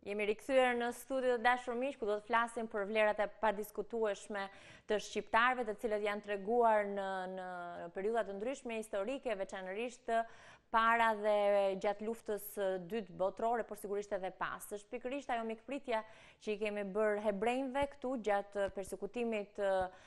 Jemi rikthyer në studio të dashur miq, ku do të flasim për vlerat e padiskutueshme të shqiptarëve, të cilët janë treguar në periudha të ndryshme historike, veçanërisht para dhe gjatë luftës dytë botërore, por sigurisht edhe pas. Është pikërisht ajo mikpritja që i kemi bërë hebrejve këtu gjatë persekutimit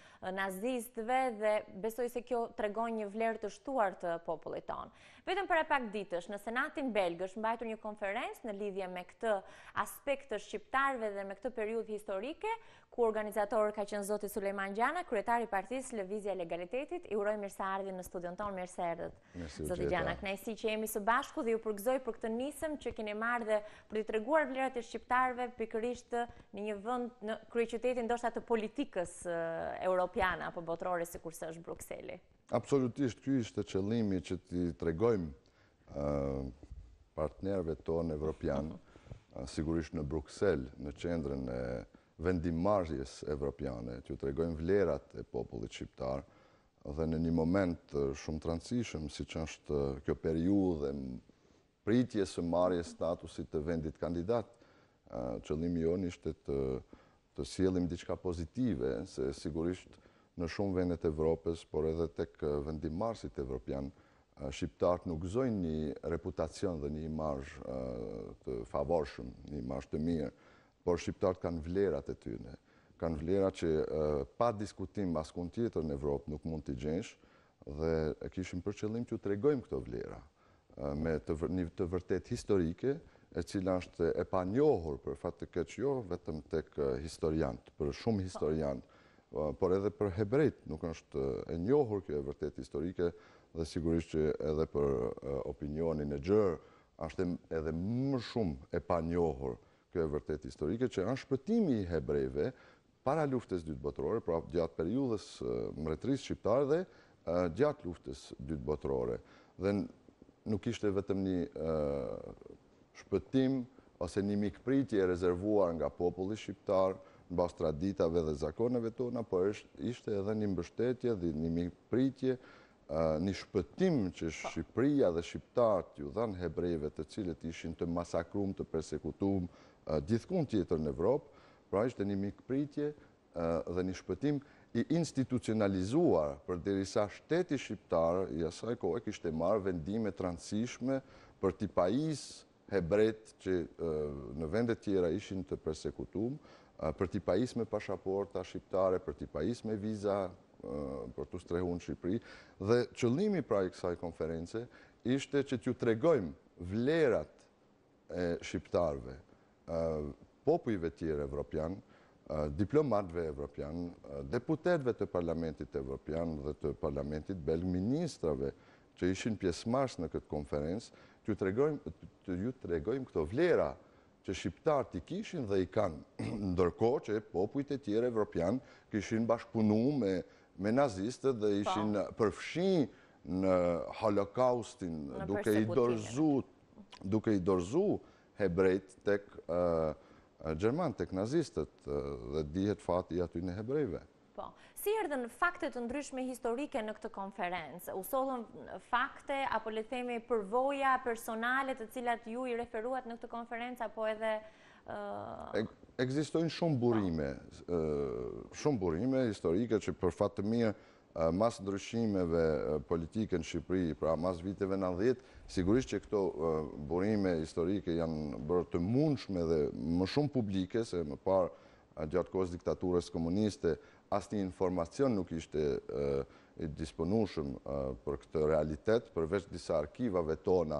nazistëve dhe besoj se kjo tregon një vlerë të shtuar të popullit tonë. Vetëm para pak ditësh në Senatin belg është mbajtur një konferencë në lidhje me këtë aspekt të shqiptarëve dhe me këtë periudhë historike, ku organizator ka qenë zoti Sulejman Gjana, kryetari i Partisë Lëvizja e Legalitetit. I uroj mirëseardhjen në studion tonë. Mirë se erdhët. Zoti Gjana, kënaqësi që jemi së bashku dhe ju përgëzoj për këtë nisëm që keni marrë dhe për t'i treguar vlerat e shqiptarëve pikërisht në një vend në kryeqytetin ndoshta të politikës europiane apo botërore sikurse është Brukseli. Absolutisht, ky ishte qëllimi që t'i tregojmë partnerëve tonë evropian, sigurisht në Bruksel, në qendrën e vendimmarrjes evropiane, t'ju tregojmë vlerat e popullit shqiptar dhe në një moment shumë të rëndësishëm, siç është kjo periudhë e pritjes së marrjes statusit të vendit kandidat, qëllimi jonë ishte të sjellim diçka pozitive, se sigurisht në shumë vendet e Evropës, por edhe tek vendimmarrësit evropian, shqiptarët nuk gëzojnë një reputacion dhe një imazh të favorshëm, një imazh të mirë, por shqiptarët kanë vlerat e tyre. Kanë vlera që pa diskutim askund tjetër në Evropë nuk mund t'i gjensh dhe kishim për qëllim t'ju tregojmë këto vlera me një të vërtet historike, e cila është e panjohur për fat të keq jo vetëm tek historianët, për shumë historianë, por edhe për hebrejt nuk është e njohur kjo e vërtet historike dhe sigurisht që edhe për opinionin e gjerë është edhe më shumë e panjohur kjo e vërtet historike, që është shpëtimi i hebrejve para luftës dytë botërore, pra gjatë periudhës mbretërisë shqiptare dhe gjatë luftës dytë botërore. Dhe nuk ishte vetëm një shpëtim ose një mikpritje rezervuar nga populli shqiptar në bazë traditave dhe zakoneve tona, por ishte edhe një mbështetje dhe një mikpritje, një shpëtim që Shqipëria dhe shqiptarët ju dhanë hebrejve të cilët ishin të masakrum, të persekutum gjithkund tjetër në Evropë, pra ishte një mikpritje dhe një shpëtim i institucionalizuar përderisa shteti shqiptar i asaj kohe kishte marrë vendime të rëndësishme për t'i pajisë hebrejt që në vendet tjera ishin të persekutum, për t'i pajisë me pashaporta shqiptare, për t'i pajisë me viza për t'u strehu në Shqipëri. Dhe qëllimi pra i kësaj konference ishte që t'ju tregojmë vlerat e shqiptarve, popujve tjerë evropian, diplomatëve evropian, deputetëve të Parlamentit Evropian dhe të Parlamentit belg, ministrave që ishin pjesëmarrës në këtë konferencë, të ju tregojmë këto vlera që shqiptarët i kishin dhe i kanë, ndërkohë që popujt e tjerë evropian kishin bashkëpunu me nazistët dhe ishin përfshi në holokaustin duke i dorëzu hebrejt tek Gjerman, tek nazistët dhe dihet fati aty në hebrejve. Po, si erdhën fakte të ndryshme historike në këtë konferencë? U sollën fakte apo le të themi përvoja personale të cilat ju i referuat në këtë konferencë apo edhe ekzistojnë shumë burime historike që për fat të mirë mas ndryshimeve politike në Shqipëri, pra mas viteve 90, sigurisht që këto burime historike janë bërë të mundshme dhe më shumë publike, se më parë gjatë kohës diktaturës komuniste, asnjë informacion nuk ishte i disponueshëm për këtë realitet, përveç disa arkivave tona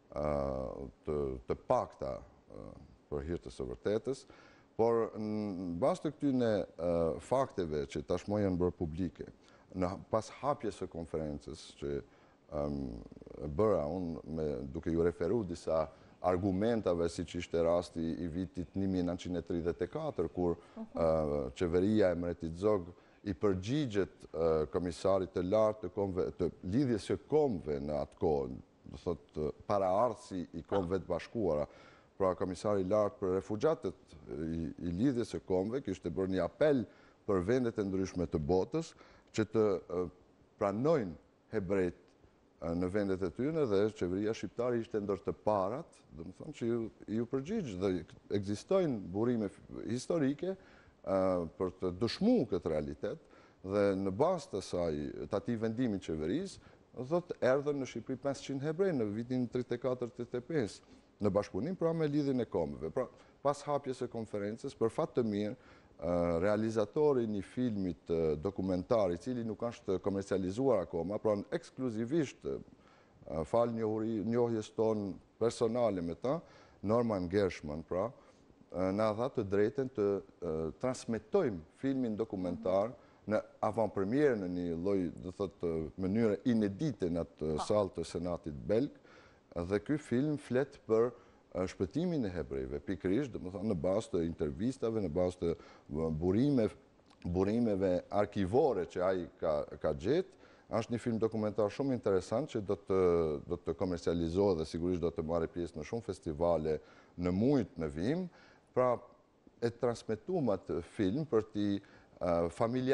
të pakta për hir të së vërtetës, por në bazë të këtyre fakteve që tashmë janë bërë publike, pas hapjes së konferencës që bëra unë duke ju referu disa argumentave si që ishte rasti i vitit 1934, kur qeveria e Mbretit Zog i përgjigjet komisarit të lartë të lidhjes së kombëve në atë kohë, do thotë paraardhësi i kombëve të bashkuara, pra komisari i lartë për refugjatët i lidhjes së kombëve kishte bërë një apel për vendet e ndryshme të botës që të pranojnë hebrejt në vendet e tyre dhe qeveria shqiptare ishte ndër të parat, dhe më thonë që ju përgjigjë dhe ekzistojnë burime historike për të dëshmu këtë realitet dhe në bazë të atij vendimi qeverisë, thotë erdhën në Shqipëri 500 hebrej në vitin 34-35 në bashkëpunim pra me lidhjen e komëve. Pra, pas hapjes e konferencës, për fat të mirë, realizatori një filmit dokumentar i cili nuk është komercializuar akoma, pra ekskluzivisht fal njohjes tonë personale me ta, Norman Gershman, pra, na dha të drejten të transmetojmë filmin dokumentar në avant-premierë në një lloj, do thotë, mënyre inedite në atë sallë të Senatit belg, dhe ky film flet për shpëtimin e hebrejve, pikërisht, domethënë në bazë të intervistave, në bazë të burimeve arkivore që ai ka gjetë. Është një film dokumentar shumë interesant që do të komercializohet dhe sigurisht do të marrë pjesë në shumë festivale në mujt në vim. Pra, e transmetuar atë film për të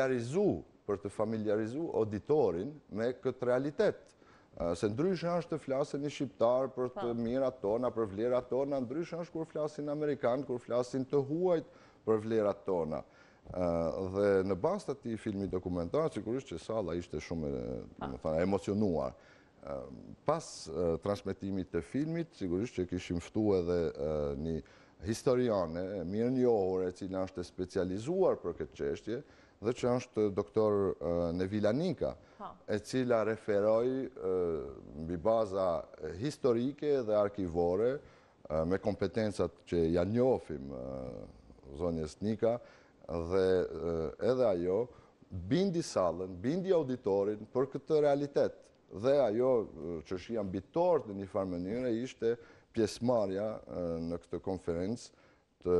familiarizu auditorin me këtë realitet. Se ndryshë është të flasin një shqiptar për të mirat tona, për vlerat tona, ndryshë është kur flasin amerikanë, kur flasin të huajt për vlerat tona. Dhe në bazë të atij filmi dokumentar, sigurisht që salla ishte shumë emocionuar. Pas transmetimit të filmit, sigurisht që kishim ftuar edhe një historiane mirë njohur, e cila është specializuar për këtë çështje, dhe që është doktor Nevila Nika, e cila referoi mbi baza historike dhe arkivore, me kompetencat që ja njohim zonjës Nika, dhe edhe ajo bindi sallën, bindi auditorin për këtë realitet. Dhe ajo që është ambitor në një farë mënyrë ishte pjesëmarrja në këtë konferencë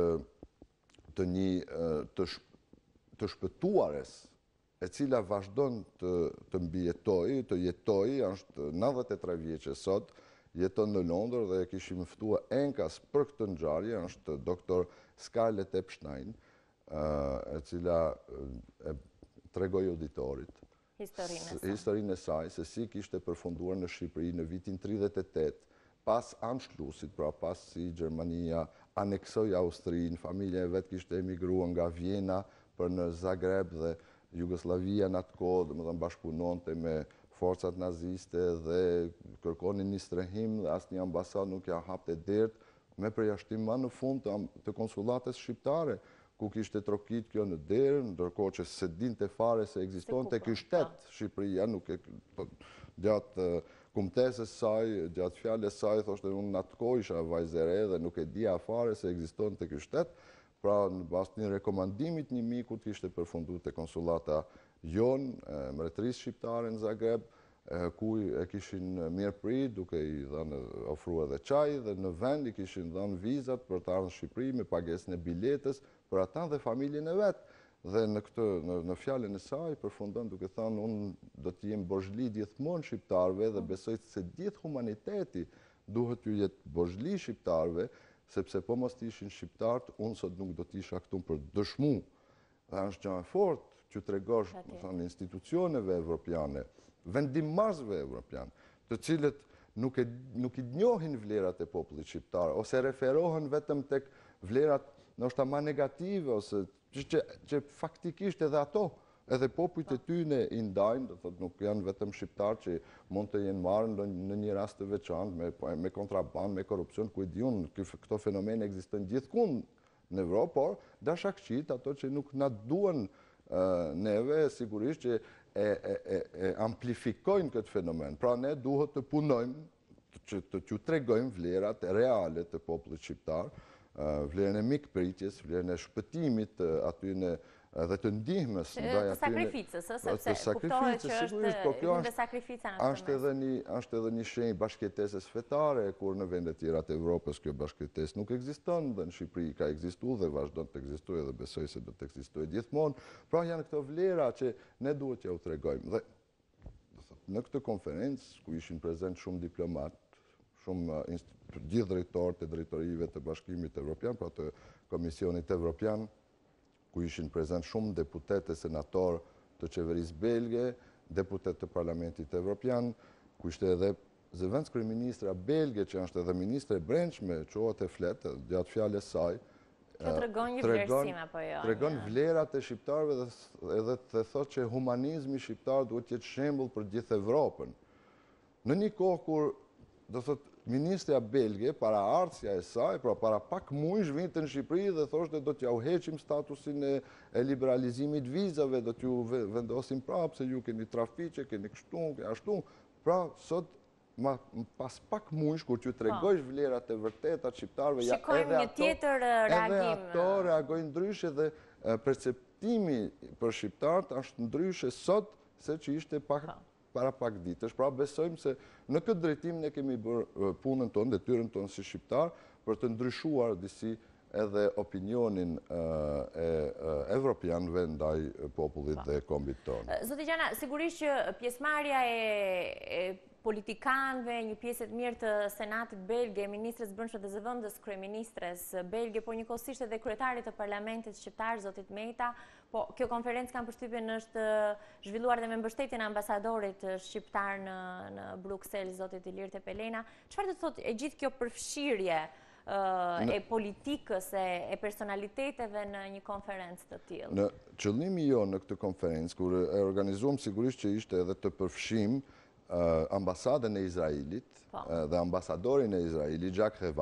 të shpëtuares, e cila vazhdon të mbijetojë, të jetojë, është 93 vjeçe sot, jeton në Londër dhe e kishim ftuar enkas për këtë ngjarje, është doktor Scarlett Epstein, e cila e tregoi auditorit historinë e saj, se si kishte përfunduar në Shqipëri në vitin 38, pas Anschlussit, pra pas si Gjermania aneksoi Austrinë, familja e vet kishte emigruar nga Vjena për në Zagreb dhe Jugoslavia në atë kohë, domethënë bashkëpunonte me forcat naziste dhe kërkonin një strehim dhe asnjë ambasadë nuk ja hapte derët, me përjashtim më në fund të konsullates shqiptare, ku kishte trokit kjo në derë, ndërkohë që se dinte fare se ekzistonte ky shtet Shqipëria, nuk e gjatë kumtesës saj, gjatë fjalës saj, thoshte unë në atë kohë isha vajzë e re dhe nuk e dija fare se ekzistonte ky shtet. Pra, në bazë të një rekomandimit një mikut kishte përfunduar te konsullata jon, mbretërisë shqiptare në Zagreb, ku e kishin mirëprit, duke i dhënë ofruar edhe çaj, dhe në vend i kishin dhënë vizat për të ardhur në Shqipëri me pagesën e biletës për ata dhe familjen e vet. Dhe në fjalën e saj përfundon duke thënë unë do të jem borzhli gjithmonë shqiptarëve dhe besoj se gjithë humaniteti duhet t'ju jetë borzhli shqiptarëve, sepse po mos ishin shqiptarët, unë sot nuk do t'isha këtu për dëshmu. Dhe është gjë e fortë që tregosh institucioneve evropiane, vendimmarrësve evropian, të cilët nuk i njohin vlerat e popullit shqiptar, ose referohen vetëm tek vlerat ndoshta më negative, ose që faktikisht edhe ato, edhe popujt e tyne i ndajnë, do thotë nuk janë vetëm shqiptar që mund të jenë marrë në një rast të veçantë me kontrabandë, me korrupsion, ku i diun, këto fenomene ekzistojnë gjithkund në Evropë, por dashakçit, ato që nuk na duan neve, sigurisht që e amplifikojnë këtë fenomen. Pra ne duhet të punojmë, që t'ju tregojmë vlerat reale të popullit shqiptar, vlerën e mikpritjes, vlerën e shpëtimit atyne dhe të ndihmës të sakrificës, sepse kuptohet që është dhe sakrifica në është edhe një shenjë bashkëjeteses fetare, kur në vendet tjera të Evropës kjo bashkëjetesë nuk ekziston, dhe në Shqipëri ka ekzistuar dhe vazhdon të ekzistojë dhe besoj se do të ekzistojë gjithmonë. Pra janë këto vlera që ne duhet t'ja u tregojmë. Dhe në këtë konferencë, ku ishin prezent shumë diplomat, shumë gjithë drejtorët e drejtorive të Bashkimit Evropian, pra të Komisionit Evropian, ku ishin prezent shumë deputet e senator të qeverisë belge, deputet të Parlamentit Evropian, ku ishte edhe zëvendës kryeministra belge, që është edhe ministre e brendshme, qohet e fletë, gjatë fjalës saj, Kjo tregon një vlerësim apo jo? Tregon vlerat e shqiptarëve edhe të thotë që humanizmi shqiptar duhet të jetë shembull për gjithë Evropën. Në një kohë kur, do thotë, ministrja belge, para ardhsja e saj, pra para pak mujsh vinte në Shqipëri dhe thoshte do t'ja uheqim statusin e liberalizimit vizave, do t'ju vendosim prapë se ju keni trafiqe, keni kështu, ashtu. Pra, sot pas pak mujsh, kur t'ju tregojsh vlerat e vërteta shqiptarëve, shikojmë një tjetër reagim. Edhe ato reagojnë ndryshe dhe perceptimi për shqiptarët është ndryshe sot se që ishte para pak ditësh. Pra besojmë se në këtë drejtim ne kemi bërë punën tonë, detyrën tonë si shqiptar, për të ndryshuar disi edhe opinionin evropianëve ndaj popullit dhe kombit tonë. Zoti Gjana, sigurisht që pjesëmarrja e politikanëve, një pjesë e mirë të Senatit belge, ministres brendshme dhe zëvendës kryeministres belge, por njëkohësisht edhe kryetarit të parlamentit shqiptar, zotit Meta, po kjo konferencë kam përshtypjen është zhvilluar dhe me mbështetjen e ambasadorit shqiptar në Bruksel, zotit Ilir Tepelena. Çfarë do të thotë e gjithë kjo përfshirje e politikës, e personaliteteve në një konferencë të tillë? Në qëllimi jo në këtë konferencë, kur e organizuam, sigurisht që ishte edhe të përfshim ambasadën e Izraelit dhe ambasadorin e Izraelit, Jack Heva,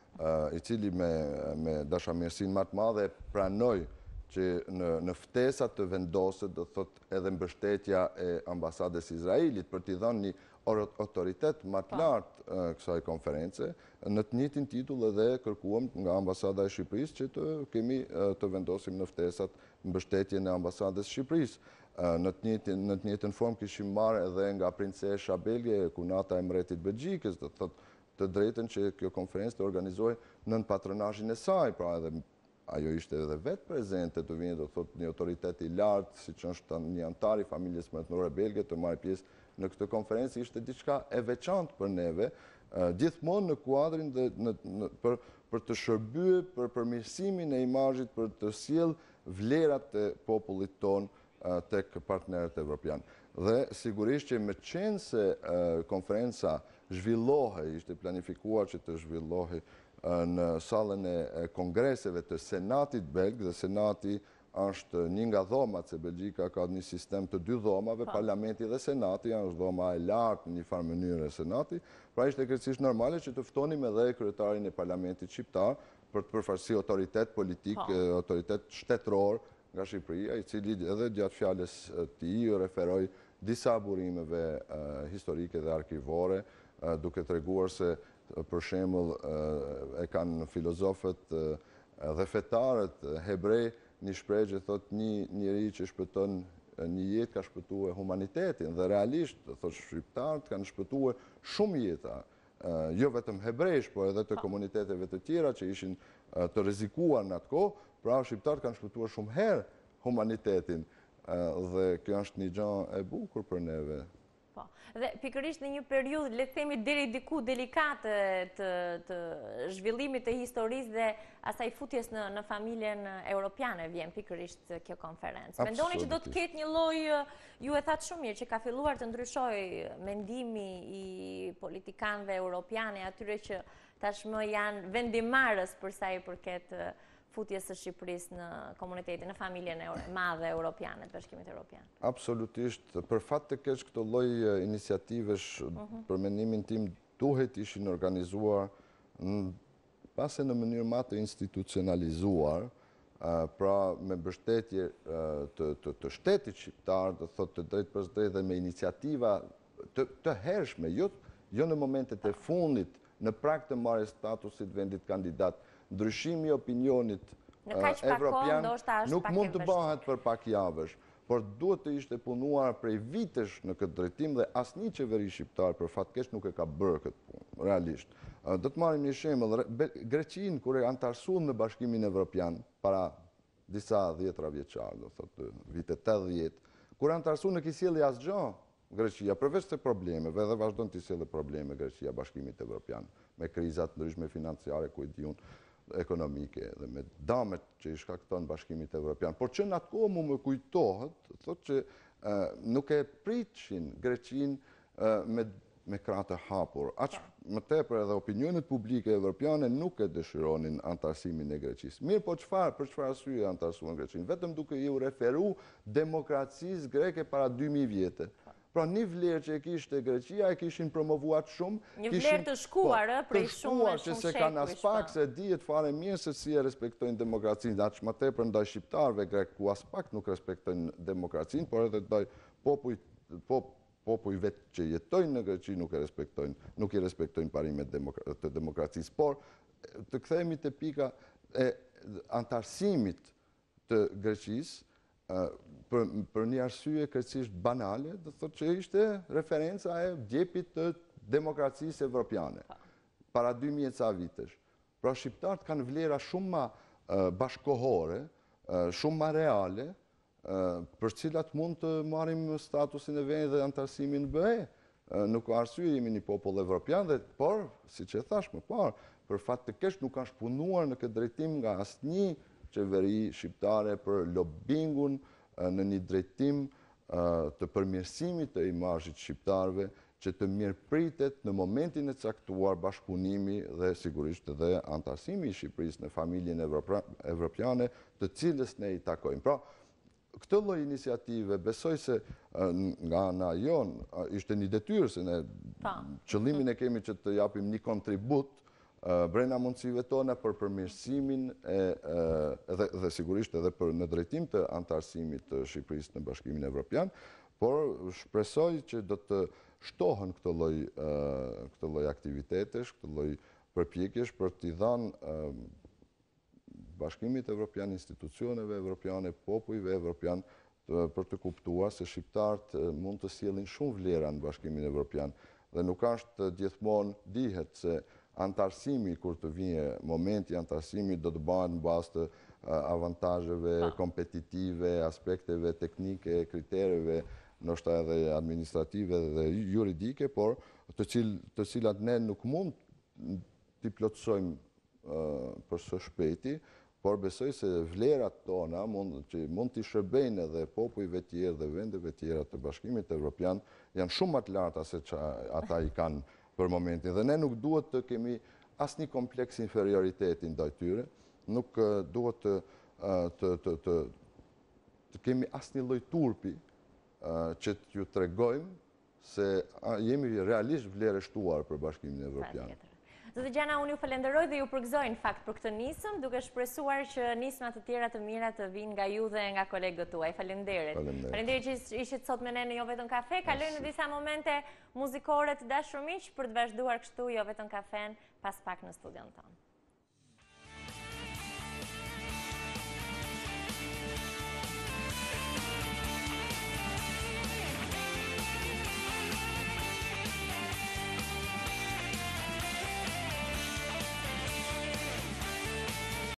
i cili me dashamirësinë më të madhe pranoi që në ftesat të vendoset do thot edhe mbështetja e ambasadës Izraelit për t'i dhënë një autoritet më të lartë kësaj konference. Në të njëjtin titull edhe kërkuam nga ambasada e Shqipërisë që të vendosim në ftesat mbështetjen e ambasadës Shqipërisë. Në të njëjtën formë kishim marrë edhe nga princesha belge, kunata e mbretit Belgjikës, do thotë të drejtën që kjo konferencë të organizohej nën patronazhin e saj, pra edhe ajo ishte edhe vetë prezente, të vinë do thotë një autoritet i lartë, siç është një antar i familjes mbretërore belge të marrë pjesë në këtë konferencë, ishte diçka e veçantë për neve, gjithmonë në kuadrin për të shërbyer për përmirësimin e imazhit, për të sjellë vlerat e popullit tonë tek partnerët evropian. Dhe sigurisht që me qenë se konferenca zhvillohej, ishte planifikuar që të zhvillohej në sallën e kongreseve të Senatit belg, dhe Senati është një nga dhomat, se Belgjika ka një sistem të dy dhomave, Parlamenti dhe Senati, është dhoma e lartë në një farë mënyrë e Senati, pra ishte krejtësisht normale që të ftonim edhe kryetarin e Parlamentit shqiptar për të përfaqësuar autoritet politik, autoritet shtetëror nga Shqipëria, i cili edhe gjatë fjalës tij referoi disa burimeve historike dhe arkivore, duke treguar se për shembull e kanë filozofët dhe fetarët hebrej një shprehje që thotë një njeri që shpëton një jetë ka shpëtuar humanitetin, dhe realisht thotë shqiptarët kanë shpëtuar shumë jeta, jo vetëm hebrejsh, por edhe të komuniteteve të tjera që ishin të rrezikuar në atë kohë. Pra shqiptarët kanë shpëtuar shumë herë humanitetin dhe kjo është një gjë e bukur për neve. Po. Dhe pikërisht në një periudhë, le të themi deri diku delikate të zhvillimit të historisë dhe asaj futjes në familjen europiane vjen pikërisht kjo konferencë. Mendoni që do të ketë një lloj, ju e thatë shumë mirë, që ka filluar të ndryshojë mendimi i politikanëve europianë, atyre që tashmë janë vendimarrës për sa i përket futjes së Shqipërisë në komunitetin, në familjen e madhe europiane të Bashkimit Evropian? Absolutisht. Për fat të keq këto lloj iniciativesh, për mendimin tim, duhet ishin organizuar pase në mënyrë më të institucionalizuar, pra me mbështetje të shtetit shqiptar, do thotë të drejtë për drejtë dhe me iniciativa të hershme, jo në momentet e fundit, në prag të marrjes statusit vendit kandidat. Ndryshimi i opinionit evropian nuk mund të bëhet për pak javësh, por duhet të ishte punuar prej vitesh në këtë drejtim dhe asnjë qeveri shqiptar për fat keq nuk e ka bërë këtë punë, realisht. Do të marrim një shembull, Greqinë kur e antarësuan në Bashkimin Evropian para disa dhjetra vjeçar, do thotë vitet 80, kur antarësuan nuk i sjelli asgjë Greqia, përveç të problemeve, dhe vazhdon të sjellë probleme Greqia Bashkimit Evropian, me krizat ndryshme financiare, ku e diun, ekonomike dhe me damet që i shkakton Bashkimit Evropian. Por që në atë kohë mu më kujtohet, thotë që nuk e pritshin Greqinë me me krahë të hapur. Aq më tepër edhe opinionet publike evropiane nuk e dëshironin antarësimin e Greqisë. Mirë, po për çfarë arsye antarësuan Greqinë? Vetëm duke ju referu demokracisë greke para 2000 vjete. Pra një vlerë që e kishte Greqia e kishin promovuar shumë. Një vlerë të shkuar, prej shumë që se kanë as pak se dihet fare mirë se si e respektojnë demokracinë. Aq më tepër ndaj shqiptarëve grek ku as pak nuk respektojnë demokracinë, por edhe ndaj popuj vetë që jetojnë në Greqi nuk i respektojnë parimet të demokracisë. Por të kthehemi te pika e antarësimit të Greqisë, për një arsye krejtësisht banale, do thotë që ishte referenca e djepit të demokracisë evropiane, para 2000 ca vitesh. Pra shqiptarët kanë vlera shumë ma bashkohore, shumë ma reale, për cilat mund të marrim statusin e vendit dhe antarësimin në BE. Nuk ka arsye, jemi një popull evropian, por, si që thash më parë, për fat të keq nuk kanë shpunuar në këtë drejtim nga asnjë qeveri shqiptare për lobingun në një drejtim të përmirësimit të imazhit shqiptarëve, që të mirëpritet në momentin e caktuar bashkëpunimi dhe sigurisht edhe antarësimi i Shqipërisë në familjen evropiane, të cilës ne i takojmë. Pra, këtë lloj iniciative besoj se nga ana jonë ishte një detyrë, se ne qëllimin e kemi që të japim një kontribut brenda mundësive tona për përmirësimin dhe sigurisht edhe për në drejtim të antarësimit të Shqipërisë në Bashkimin Evropian, por shpresoj që do të shtohen këtë lloj aktivitetesh, këtë lloj përpjekjesh për t'i dhënë Bashkimit Evropian, institucioneve evropiane, popujve evropian, për të kuptuar se shqiptarët mund të sjellin shumë vlera në Bashkimin Evropian. Dhe nuk është gjithmonë dihet se antarësimi, kur të vije momenti antarësimi, do të bëhet në bazë të avantazheve kompetitive, aspekteve teknike, kritereve, ndoshta edhe administrative dhe juridike, por të cilat ne nuk mund t'i plotësojmë për së shpejti, por besoj se vlerat tona që mund t'i shërbejnë edhe popujve tjerë dhe vendeve tjera të Bashkimit Evropian janë shumë më të larta se që ata i kanë për momentin. Dhe ne nuk duhet të kemi asnjë kompleks inferioriteti ndaj tyre, nuk duhet të kemi asnjë lloj turpi që t'ju tregojmë se jemi realisht vlerështuar për Bashkimin Evropian. Zotë Gjana, unë ju falenderoj dhe ju përgëzoj në fakt për këtë nisëm, duke shpresuar që nismat të tjera të mira të vinë nga ju dhe nga kolegët tuaj. Falenderit. Falenderit që ishit sot me ne në Jo Vetëm Kafe. Kalojmë në disa momente muzikore të dashur miq për të vazhduar kështu Jo Vetëm Kafen pas pak në studion tonë.